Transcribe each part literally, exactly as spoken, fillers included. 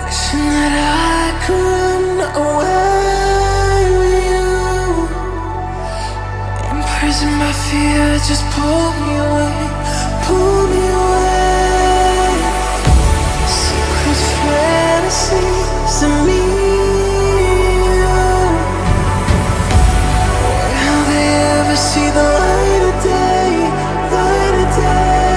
Wishing that I could run away with you. Imprisoned by fear, just pull me away, pull me away. Secret fantasies of me. Will they ever see the light of day, light of day?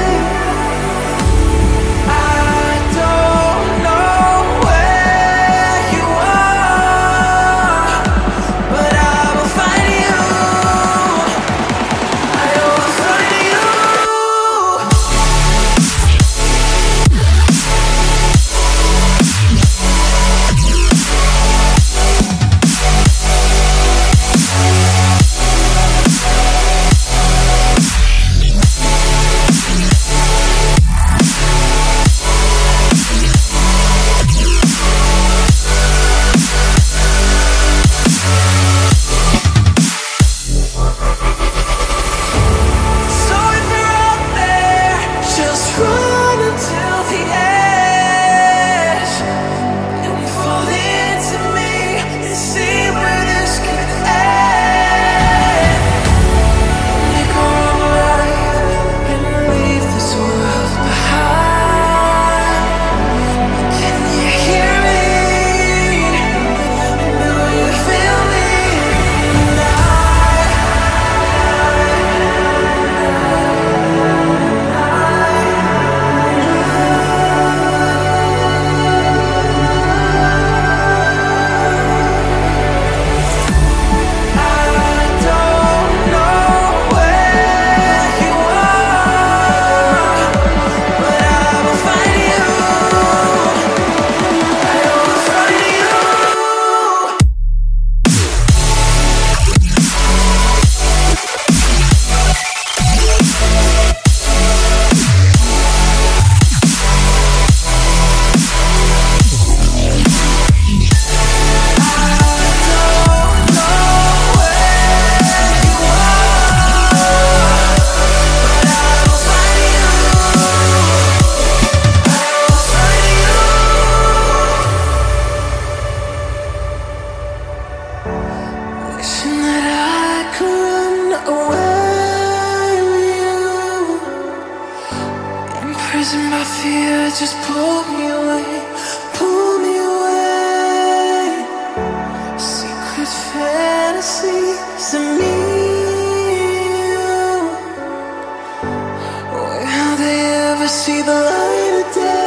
Wishing that I could run away with you. Imprisoned by fear, just pull me away, pull me away. Secret fantasies of me. Will they ever see the light of day?